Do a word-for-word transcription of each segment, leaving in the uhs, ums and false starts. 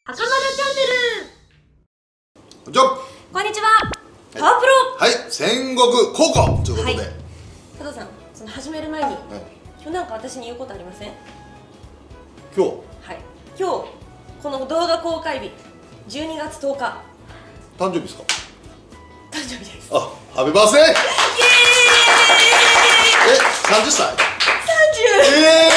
赤丸チャンネル。 じゃこんにちは。パワープロ。 はい、戦国高校ということで、はい、 加藤さん、その始める前に、はい、今日なんか私に言うことありません？ 今日はい、今日この動画公開日じゅうにがつとおか、 誕生日ですか？ 誕生日です。 あ、ハッピーバースデー。イエーイ。え、さんじゅっさい？ さんじゅう。 え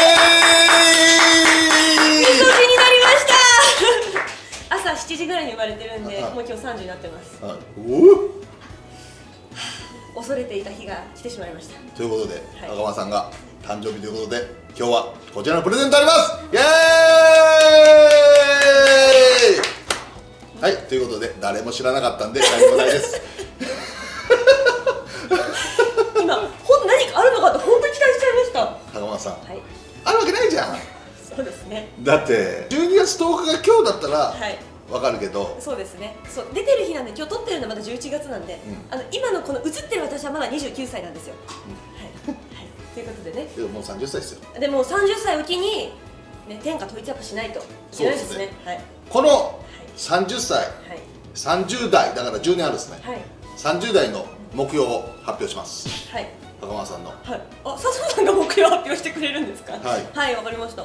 ー。年になりました。朝しちじぐらいに生まれてるんで、もう今日さんじゅうになってます。 はい、お恐れていた日が来てしまいました。 ということで、 はい、 赤間さんが誕生日ということで、今日はこちらのプレゼントあります。イエーイ。はい、ということで誰も知らなかったんで何もないです。 今本何かあるのかって本当に期待しちゃいました。 赤間さん、 はい、 あるわけないじゃん。 そうですね。 だってじゅうにがつとおかが今日だったら、はい、わかるけど、 そうですね。そう、出てる日なんで、今日撮ってるのまだじゅういちがつなんで、うん、あの今のこの映ってる私はまだにじゅうきゅうさいなんですよ。うん、はい、はい、ということでね。 でももうさんじゅっさいですよ。 でもさんじゅっさいを機にね、天下統一やっぱしないといけないですね。はい。 このさんじゅっさい、はい、さんじゅうだいだからじゅうねんあるですね。はい。さんじゅうだいの目標を発表します。はい。赤間さんの。はい。 あ、笹生さんが目標を発表してくれるんですか。はい。はい、わかりました。はい。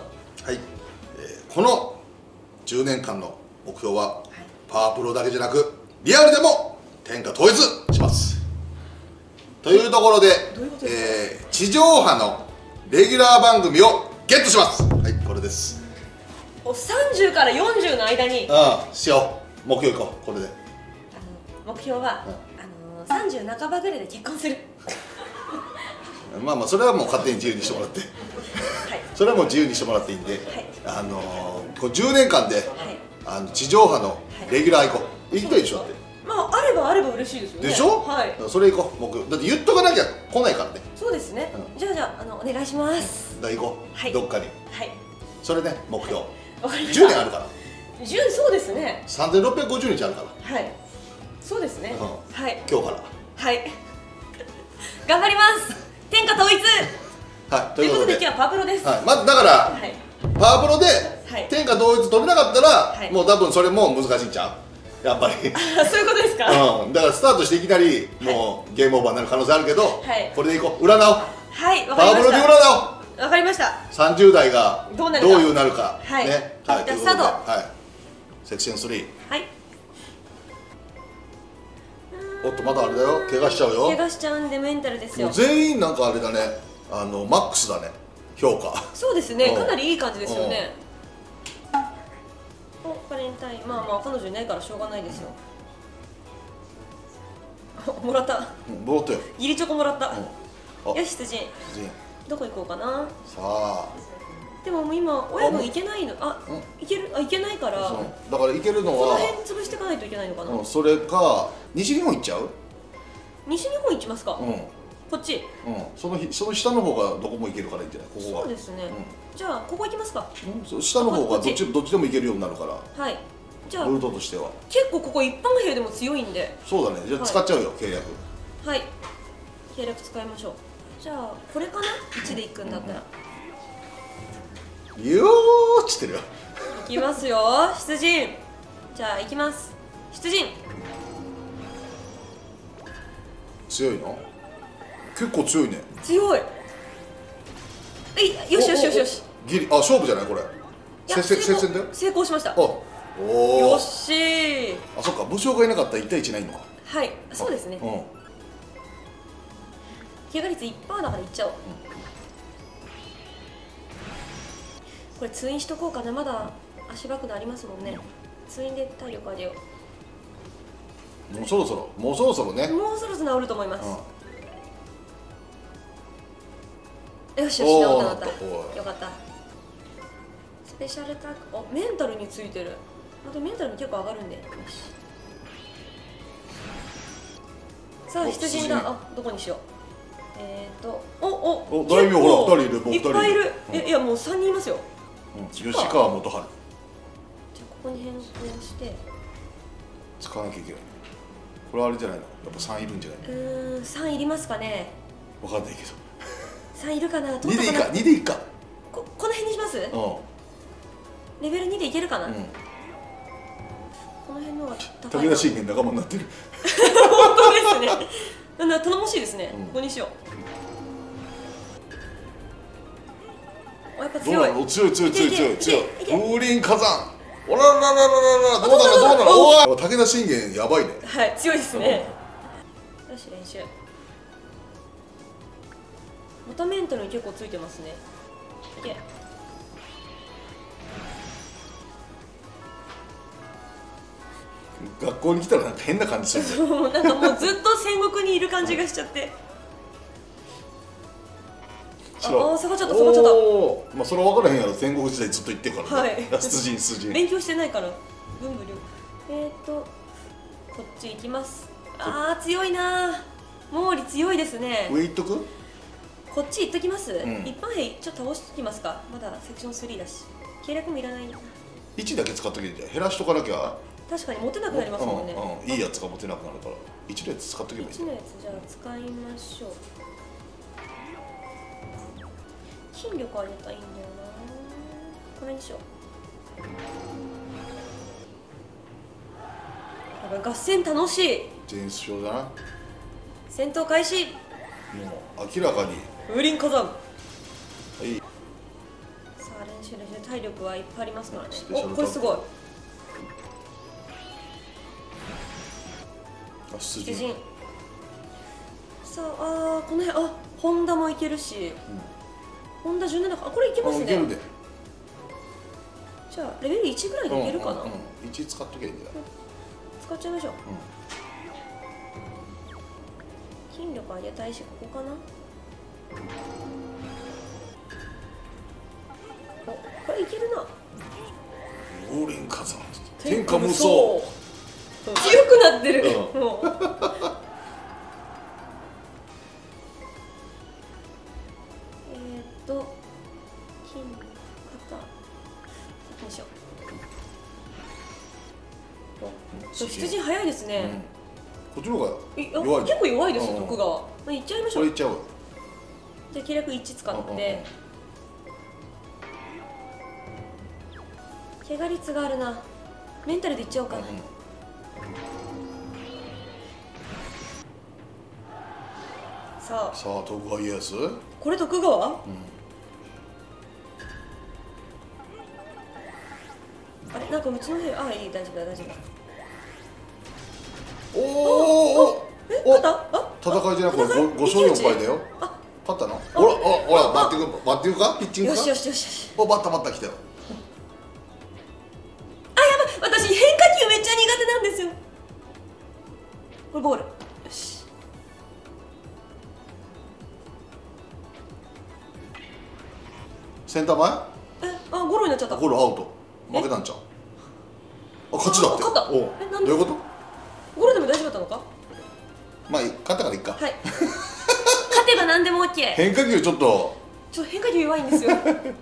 えー、このじゅうねんかんの目標は、はい、パワープロだけじゃなくリアルでも天下統一します。というところで、えー、地上波のレギュラー番組をゲットします。はい、これです。 さんじゅうからよんじゅうの間に、 ああ、しよう。目標いこう。これであの目標は、うん、あのさんじゅうなかばぐらいで結婚する。 まあまあそれはもう勝手に自由にしてもらって、はい、それはもう自由にしてもらっていいんで、はい、あのー、こうじゅうねんかんで、はい、あの地上波のレギュラー行こう。行きたいでしょって。 まああればあれば嬉しいですよね。 でしょ。はい、それ行こう。目標だって言っとかなきゃ来ないからね。 そうですね、うん、じゃあじゃあ、あのお願いします。 だ行こう、はい、どっかに。はい、それね、目標、はい、じゅうねんあるから。 じゅう、そうですね。 さんぜんろっぴゃくごじゅうにちあるから。 はい、そうですね、うん、はい、 今日からはい頑張ります。天下統一。 はい、 ということで今日はパワープロです。 はい、まずだから、はい、パワープロで天下統一取れなかったら、はい、もう多分それも難しいんちゃう、やっぱり。そういうことですか。 うん、だからスタートしていきなりもうゲームオーバーになる可能性あるけど、はい、これでいこう。占おう。はい、わかりました。パワープロで占おう。 わかりました。 さんじゅうだいがどういうなるか。 はい、 ね、 はい、じゃあスタート。はい、 セクションスリー。 はい。 おっと、まだあれだよ、怪我しちゃうよ。 怪我しちゃうんでメンタルですよ。 全員なんかあれだね、あのマックスだね、評価。 そうですね、かなりいい感じですよね。お、バレンタイン、まあまあ彼女いないからしょうがないですよ。もらった。 もらったよ。 義理チョコもらった。よし、羊。どこ行こうかな。 さあ。 でも今親分行けないの。あ、行ける、あ、行けないから。だから行けるのは。 この辺潰していかないといけないのかな。 それか西日本行っちゃう？ 西日本行きますか。うん。こっち。うん。 そのその下の方がどこも行けるからいいんじゃない？ここが。 そうですね。じゃあここ行きますか。 うん。下の方がどっちどっちでも行けるようになるから。 はい。じゃあルートとしては。 結構ここ一般兵でも強いんで。 そうだね。じゃあ使っちゃうよ、契約。 はい。契約使いましょう。じゃあこれかな？いちで行くんだったら。 よーっつってるよ。 行きますよ、出陣。じゃあ行きます。出陣。 強いの？結構強いね。 強い。えい、よしよしよしよし。 ギリ、あ、勝負じゃないこれ。接戦だよ。 成功しました。 おお。 よっしー。 あ、そっか、武将がいなかったらいちたいいちないのか。 はい、そうですね。うん。怪我率 いちパーセント だからいっちゃおう。これ通院しとこうかな。まだ足爆弾ありますもんね。通院で体力上げよう。もうそろそろもうそろそろね。 もうそろそろ治ると思います。うん、よしよし、治った治った。よかった。スペシャルタック、あ、メンタルについてる。またメンタルも結構上がるんで。よし。さあ羊だ。あ、どこにしよう。えっと、おお、 大名ほらふたりいる。もういっぱいいる。え、いやもうさんにんいますよ。 吉川元春。じゃあここに変更して使わなきゃいけない。これあれじゃないの、やっぱさんいるんじゃないの。 うん、さんいりますかね。 わかんないけどさんいるかな。 にでいいか、にでいいか。 こ、この辺にします。うん、レベルにでいけるかな。うん、 この辺の方が高い武田信玄仲間になってる。 本当ですね。なんだ頼もしいですね、うん、ここにしよう。やっぱ強い。 強い強い強い強い強い。風林火山。おららららららどうなのどうなの。おお。武田信玄やばいね。 はい強いですね。よし練習。またメンタルに結構ついてますね。いけ。 学校に来たらなんか変な感じする。 そうなんかもうずっと戦国にいる感じがしちゃって。ああ下がっちゃった下がっちゃった。 まあそれは分からへんやろ、戦国時代ずっと言ってるからね。はい。出陣出陣。 勉強してないから文武両。えっとこっち行きます。ああ強いな。毛利強いですね。 上行っとく？ こっち行っときます。 うん、 一般兵ちょっと倒してきますか。まだセクションスリーだし計略もいらないな。 いちだけ使っとけんじゃん。減らしとかなきゃ。 確かに持てなくなりますもんね。 うんうん、いいやつが持てなくなるからいちのやつ使っとけばいい。 いちのやつじゃあ使いましょう。筋力上げたらいいんだよな。これにしよう。やっぱ合戦楽しい。 前哨だな。 戦闘開始。 もう明らかに風林火山。はい。 さあ練習練習。体力はいっぱいありますからね。おこれすごい。出陣。さあ、あこの辺あ本田もいけるし、うん、本田じゅうななか。あこれいけますね。いけるで。じゃあレベルいちぐらいでいけるかな。うんうんうん、いち使っとけばいいんだよ。 使っちゃいましょう。うん、筋力上げたいしここかな。おこれいけるな。 風林火山天下無双。 強くなってる、うん、もうえっと筋肩よいしょ。出陣早いですね、 うん、こっちの方が弱い。結構弱いですよ、徳川。いっちゃいましょう。 これいっちゃう。 じゃあ計略いち使って怪我率があるな。メンタルでいっちゃおうかな。うん、さあさあ徳川家康。 これ徳川、うん、あれなんかうちの兵。ああいい大丈夫だ大丈夫だ。 おおえ勝った？あ戦いじゃなくてご勝よん敗だよ。あ勝ったの。ほらほらバッティングバッティングかピッチングか。 よしよしよしよし。 おバッタバッタ来たよ。 あやばい私変化球めっちゃ苦手なんですよ。これボール。よし。 センター前？ え、あ、ゴロになっちゃった。 ゴロアウト。負けたんちゃう？あ、勝ちだって。 勝った。 おう。 え、なんで？ どういうこと？ ゴロでも大丈夫だったのか？ まあ、勝ったからいいか。 はい。勝てば何でも OK。 変化球ちょっと。 ちょっと変化球弱いんですよ。あ、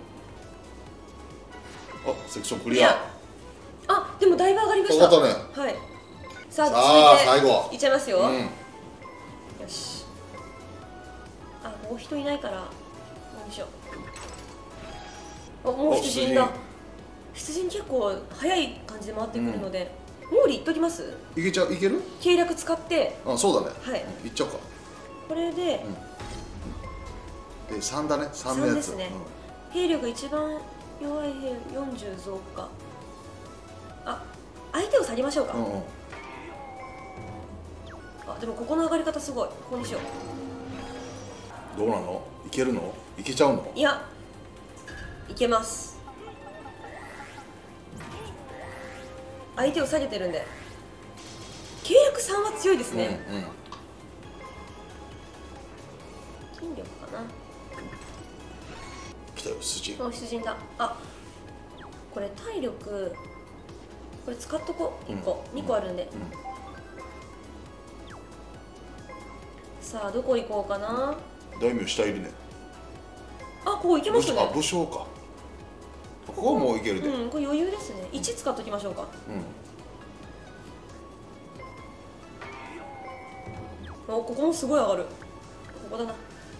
セクションクリア。 あ、でもだいぶ上がりました。 上がったね。 はい。さあ、 続いて最後。 いっちゃいますよ。 うん、よし。あ、もう人いないから。よいしょ。あ、もう出陣だ。出陣結構早い感じで回ってくるので、毛利いっときます？ いけちゃう？いける？ 計略使って。 あ、そうだね。 はい。 いっちゃおうか。 これで。 で、三だね。三のやつ。 ですね。兵力一番弱い兵よんじゅう増加。あ、相手を下げましょうか。うんうん、あ、でもここの上がり方すごい。ここにしよう。どうなの？いけるの？いけちゃうの？ いや、いけます。相手を下げてるんで。計略さんは強いですね。うんうん、筋力かな。 来たよ、出陣。 あ、出陣だ。あ、これ体力。これ使っとこう。いっこ、うん、にこあるんで。うん、さあ、どこ行こうかな。 大名下入りね。 あ、ここ行けますね。 あ、武将か。ここはもういけるで。 うん、これ余裕ですね。いち使っときましょうか。うん。お、ここもすごい上がる。ここだな。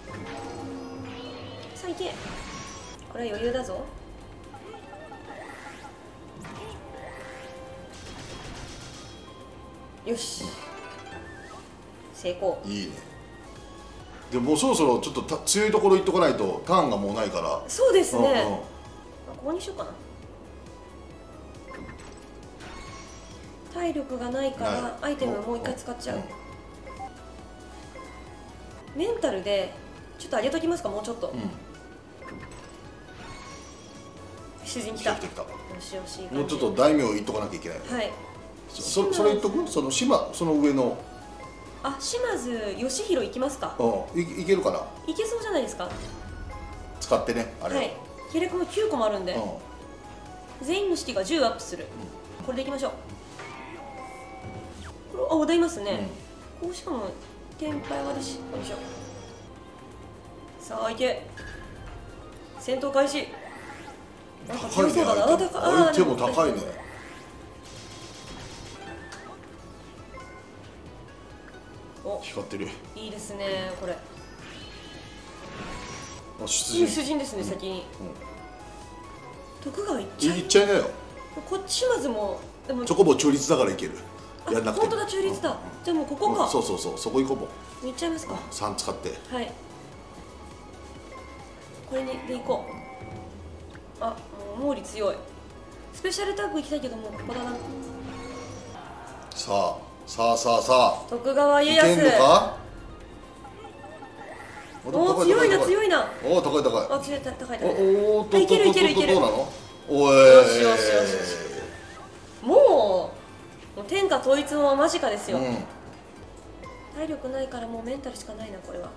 さあ、行け。これは余裕だぞ。 よし、成功。 いいね。でももうそろそろちょっとた強いところ行っとかないとターンがもうないから。 そうですね、 うんうん、 ここにしようかな。体力がないからアイテムもう一回使っちゃう、うん、メンタルでちょっと上げときますか、もうちょっと、うん、出陣きた。よしよし、 もうちょっと大名いっとかなきゃいけない。 はい、 そそれ言っとく。その島、その上の、 あ、島津義弘行きますか。 うん、い, いけるかな。 いけそうじゃないですか。 使ってね、あれ。 はい、ケレコもきゅうこもあるんで、うん、全員の士気がじゅうアップする、うん、これでいきましょう。これ、あ、お題いますね、うん、こうしかもテンパイはあるし、よいしょ。さあ、いけ、戦闘開始。なんか強そうだな。 高いね、相手も高いね。お、光ってる。 いいですね、これ。 あ、出陣。 出陣ですね、先に。徳川行っちゃい。 行っちゃいなよ。 こっち島津も、 でもチョコボ中立だからいける。やんなくて。 本当だ、中立だ。じゃあもうここか。 そうそうそう、そこ行こうもん。 行っちゃいますか。 三使って。 はい。これにで行こう。あ、もう毛利強い。スペシャルタッグ行きたいけどもうここだな。 さあさあさあさあ、 徳川家康。 いけんのか。 おお、強いな強いな。 おお、高い高い。 あ、強い、高い高い。 おお、 いけるいけるいける。 どうなの。おい、 よしよしよしよし。もうもう天下統一も間近ですよ、うん、体力ないからもうメンタルしかないな、これは。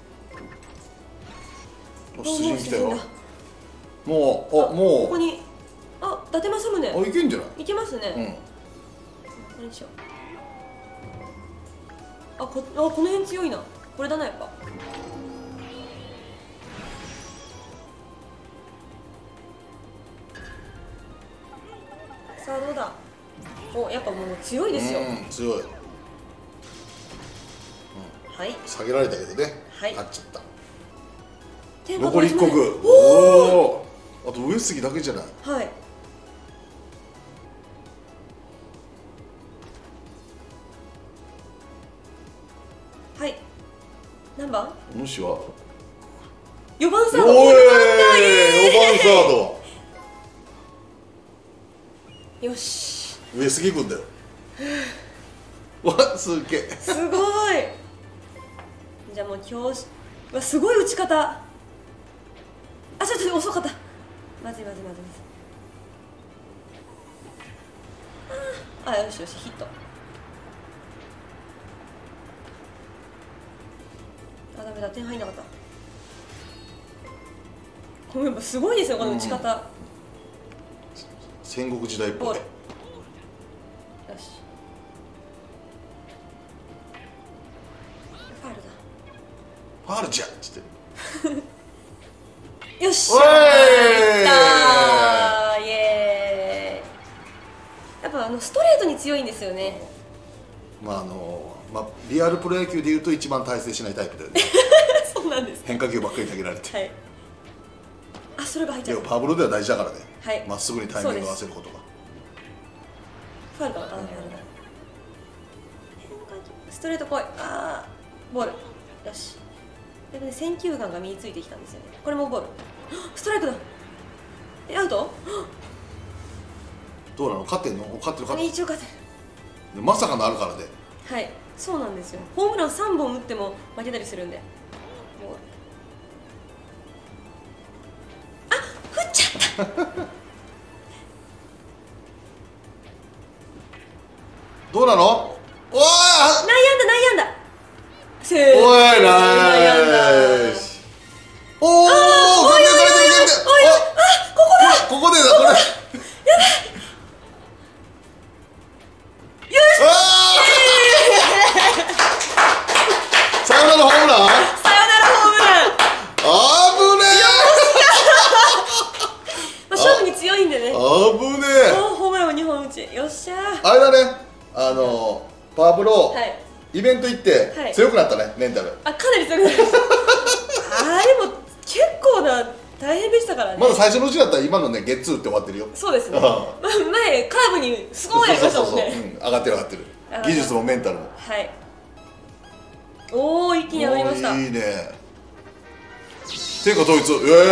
出陣来たよ。もう、あ、もうここに、あ、伊達政宗。 あ、いけんじゃない。 いけますね、 うん、 これにしよう。あ、こ、あ、この辺強いな。これだな、やっぱ。さあ、どうだ。お、やっぱもう強いですよ。 うん、強い、うん、 はい、 下げられたけどね、 はい、 勝っちゃった。 残りいっこく。おお、あと上杉だけじゃない。 はい、はい、何番。 お主はよばんサード。 おい、よばんサード。 よし、 上杉軍だよ。わ、すげえ。 すごい。じゃあもう今日、わ、すごい打ち方。あ、ちょっと遅かった。まずいまずいまずいまずい。ああ、よしよし、ヒット。あ、ダメだ、点入んなかった。これすごいですよ、この打ち方、うん、 戦国時代っぽい。よし、ファウルだ。 ファウルじゃんっつってよし、おー、いったー、イエーイ。やっぱあのストレートに強いんですよね。 まああのまあリアルプロ野球でいうと一番大成しないタイプだよね。 そうなんです。 変化球ばっかり投げられて。はい。 あ、それが入っちゃう。 パワープロでは大事だからね。 はい。 まっすぐにタイミングを合わせることが。 ファウルかな。あ、ストレート来い。あー、ボール。よし。でもね、選球眼が身についてきたんですよね。これもボール。ストライクだ。え、アウト？ どうなの？勝ってんの？勝ってる勝ってる。 一応勝ってる。まさかのあるからね。 はい、そうなんですよ。ホームランさんぼん打っても負けたりするんで。あ、振っちゃった。 どうなの？おー！ 内野安打内野安打。 おい、ナイス。おお、おいおいおいおいおい、 あ、ここだ。 ここでだ、これ。やばい。 よし。 サヨナラホームラン。 サヨナラホームラン。 あぶねえ。勝負に強いんでね。 あぶねえ。 ホームランをにほん打ち。よっしゃー。 あれだね。あのパワープロ。はい。イベント行って強くなったね、メンタル。 あ、かなり強くなりました。あれも結構な大変でしたからね。 まだ最初のうちだったら今のねゲッツーって終わってるよ。 そうですね。前カーブにすごいやりましたもんね。 上がってる上がってる。 技術もメンタルも。 はい。おお、一気に上がりました。 いいね。天下統一。ええー。できた、 や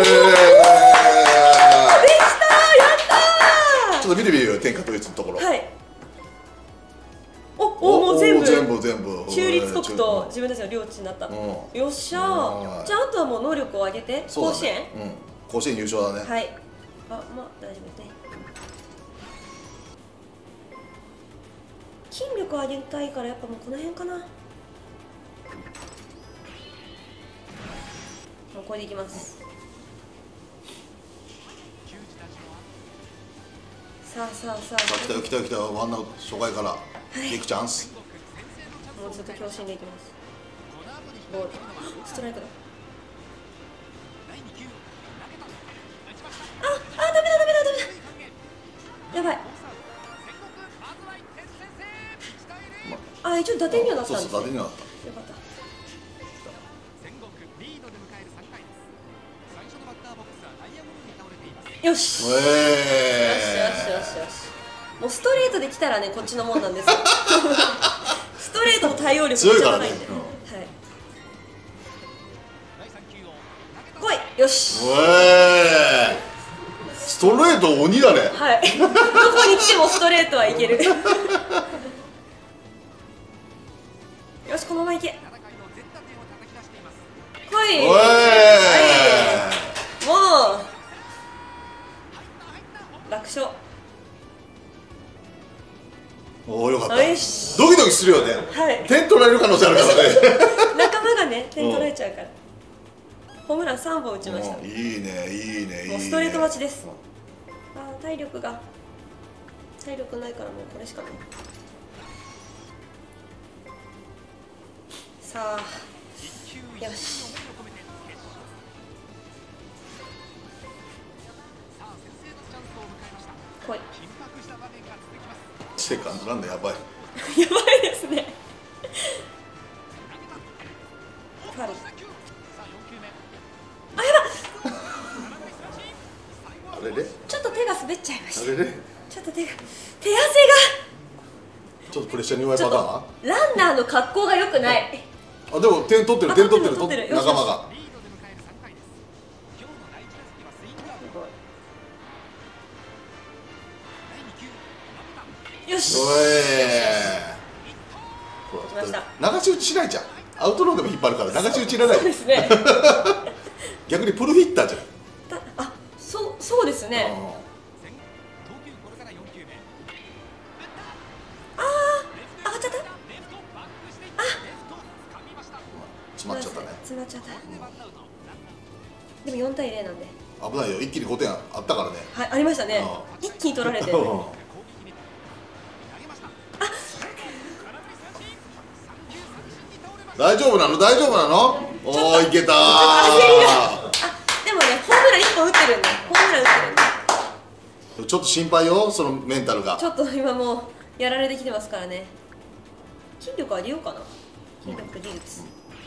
ったー。 ちょっと見てみるよ、天下統一のところ。 はい。おお、もう全部全部全部中立国と自分たちの領地になった。よっしゃー。じゃああとはもう能力を上げて甲子園。 うん。甲子園優勝だね。 はい。あ、まあ大丈夫ですね。筋力を上げたいからやっぱもうこの辺かな。もうこれでいきます。さあさあさあ。 来たよ来たよ来たよ。ワンアウト初回からビッグチャンス。 もうずっと強振でいきます。ボールストライクだ。ああ、ダメだダメだダメだ。やばい。あ、一応打点にはなったんですね。 そうそう、打点にはなった。 よかった。よし。よしよしよしよし。もうストレートで来たらね、こっちのもんなんですよ。ストレートの対応力めっちゃ高いんで。はい。来い。よし。 ストレート鬼だね。 はい。どこに来てもストレートはいける。よし、このままいけ。来い。はい。もう。楽勝。 おお、よかった。 ドキドキするよね。 はい。 点取られる可能性あるからね。 仲間がね、点取られちゃうから。ホームランさんぼん打ちました。 いいね、いいね、いいね。 ストレート待ちです。ああ、体力が。体力ないからもうこれしかない。さあ。よし。来い。 セカンドなんだ、やばい。 やばいですね。ファウル。あ、やば。 あれれ。 ちょっと手が滑っちゃいました。 あれれ。 ちょっと手が。手汗が。 ちょっとプレッシャーに弱いパターン。 ランナーの格好が良くない。 あ、でも点取ってる、点取ってる、 取ってる、 仲間が。 よし。 流し打ちしないじゃん。アウトローでも引っ張るから流し打ちいらない。 そうですね。 逆にプルヒッターじゃん。 あ、そうそうですね。ああ、上がっちゃった。あ、 詰まっちゃったね。 詰まっちゃった。でもよんたいゼロなんで。 危ないよ。一気にごてんあったからね。 はい、ありましたね。一気に取られて。 大丈夫なの大丈夫なの。おお、いけたー。 あ、でもね、ホームランいっぽん打ってるんで、ホームラン打ってるんで。 ちょっと心配よ、そのメンタルが。 ちょっと今もうやられてきてますからね。筋力上げようかな。筋力技術。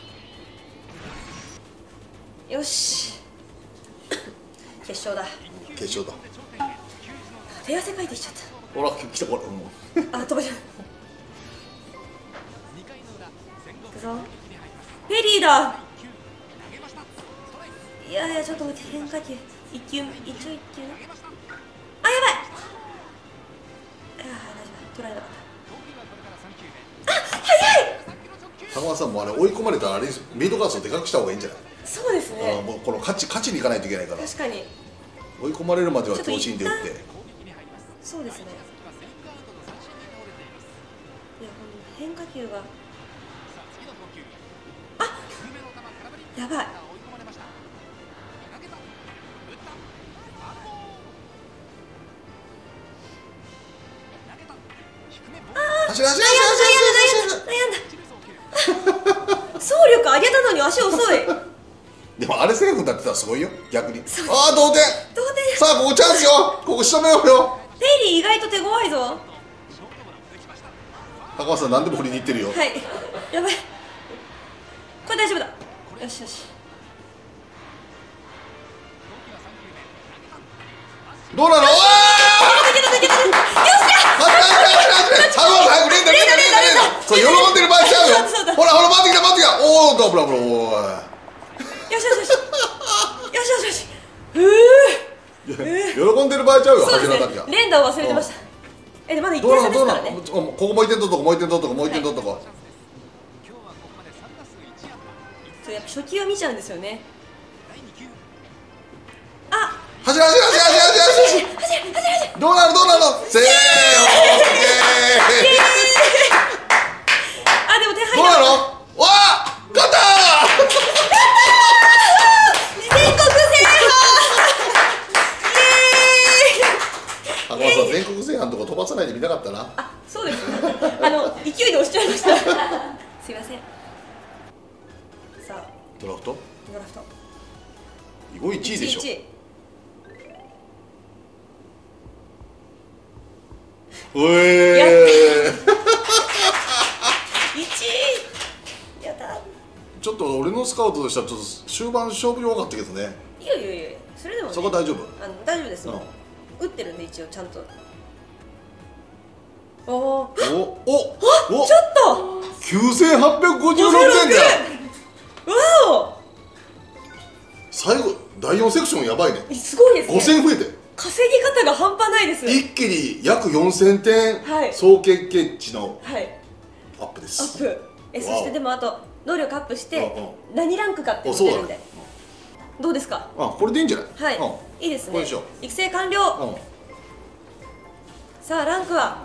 よし。決勝だ。 決勝だ。 手汗かいてきちゃった。 ほら、来たこれ。 あ、飛ばしちゃう。フェリーだ。いやいや、ちょっと待って、変化球一球一応一球。あ、やばい。あ、大丈夫、取られなかった。あ、早い。 高松さんもあれ追い込まれたらあれメイドガースをでかくした方がいいんじゃない。 そうですね。 あ、もうこの勝ち勝ちにいかないといけないから。 確かに追い込まれるまでは強振で打って。 そうですね。いや、この変化球が。やばい。 走れ走れ悩んだ悩んだ悩んだ。走力上げたのに足遅い。 でもあれセーフになってたらすごいよ、逆に。ああ、同点。 同点。 さあ、ここチャンスよ。ここ仕留めようよ。 ペイリー意外と手強いぞ。 高松さん何でも振りに行ってるよ。 はい。やばい。これ大丈夫だ。よしよし。 どうなの。おー。 抜けた抜けた。よっしゃ。 走れ走れ走れ。さあ、早く連打連打連打連そう喜んでる場合ちゃうよ。 そうだほらほら回ってきた回ってきた。おおダブラブラおい。 よしよしよしよしよしよしうー喜んでる場合ちゃうよ。 そうですね橋の時は。 連打を忘れてました。えでまだ一どう点なのどうなの。 差ですからね。 ここもう一点取っとこもう一点取っとこもう一点取っとこ。 そうやっぱ初球は見ちゃうんですよね。あ走れ走れ走れ走れ走れ走れ。どうなのどうなの。せーオッケあでも手ー。 入ったどうなの。わあ勝った全国制覇ー。浜田さん全国制覇のとこ飛ばさないで見たかったな。 あそうですねあの勢いで押しちゃいましたすいません。さあドラフトドラフト囲碁いちいでしょ。 いちいおえーいちいやったちょっと俺のスカウトとしてはちょっと終盤勝負弱かったけどね。 いやいやいやそれでも、ね、 そこは大丈夫。 あの大丈夫ですよ、 うん、 打ってるんで一応ちゃんとおおおおおちょっときゅうせんはっぴゃくごじゅうろくてんだよ。 わお最後だいよんセクションやばいね。 すごいですね。 ごせん増えて稼ぎ方が半端ないです。 一気に約よんせんてん、 はい総経験値のはいアップでアす。 ップえそしてでもあと能力アップしてうんうん何ランクかっていうのそうだねが出るんでどうですか。 あこれでいいんじゃない。 はい、 うんいいですねこれでしょ。 育成完了、 うんさあランクは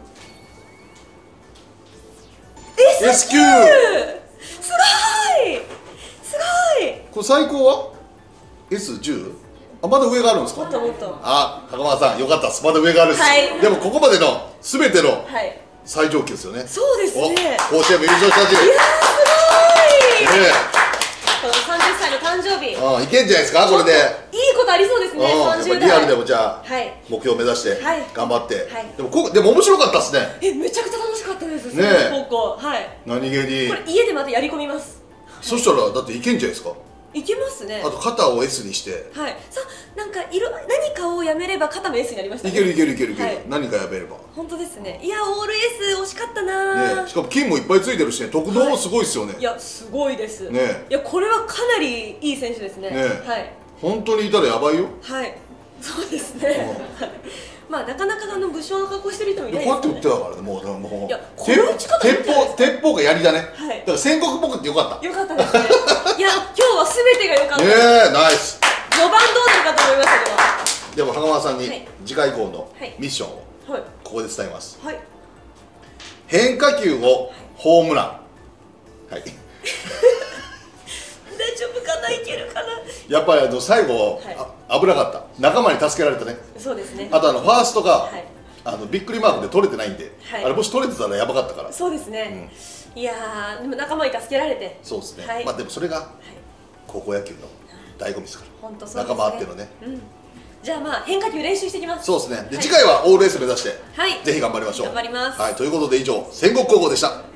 エスきゅう。 すごいすごいこれ最高は エスじゅう？ あまだ上があるんですか。 もっともっとあ袴田さんよかったです。まだ上があるんです、 はいでもここまでの全てのはい最上級ですよね。 そうですね。 お甲子園も優勝したし、 いやーすごい、 ねこのさんじゅっさいの誕生日え、あいけんじゃないですかこれで。 いいことありそうですね。 うんやっぱさんじゅう代リアルでもじゃあ、 はい目標目指してはい頑張って、 はいでもこでも面白かったですね。 えめちゃくちゃ楽しかったですねえ高校はい何気にこれ家でまたやり込みます。 そしたらだっていけんじゃないですか。 いけますね。 あと肩を エス にしてはいさなんか色何かをやめれば肩も エス になりましたね。 いけるいけるいけるいける、 はい何かやめれば本当ですね。いやオール エス 惜しかったなー、 ね、しかも金もいっぱいついてるしね、特能もすごいですよね、 いやすごいですねいやこれはかなりいい選手ですね。 ねはい本当にいたらやばいよ。 はいそうですね、はいまあなかなかあの武将の格好してる人もいこうないですよね。 やって打ってたからね、もうもういやこの打ち方鉄いいんじゃない砲鉄砲が槍だね、 はいだから戦国っぽくってよかった。 よかったですねいや今日は全てが良かったねです。 えナイス。 序盤どうなるかと思いましたけでも袴田さんにはい次回以降のはいミッションをどはいここで伝えます。 はい変化球をホームラン。はい大丈夫かないけるかな。 やっぱりあの最後、 はいあ危なかった。仲間に助けられたね。 そうですねあとあのファーストが、 はいあのびっくりマークで取れてないんで、 はいあれもし取れてたらやばかったから。 そうですね、いやーでも仲間に助けられてそうですね、 はいまあでもそれがはい高校野球の醍醐味ですから、 本当そうですね仲間あってのね。 うんじゃあまあ変化球練習してきます。 そうですねで、 はい次回はオールエース目指して、 はいぜひ頑張りましょう。 頑張りますはい、ということで以上戦国高校でした。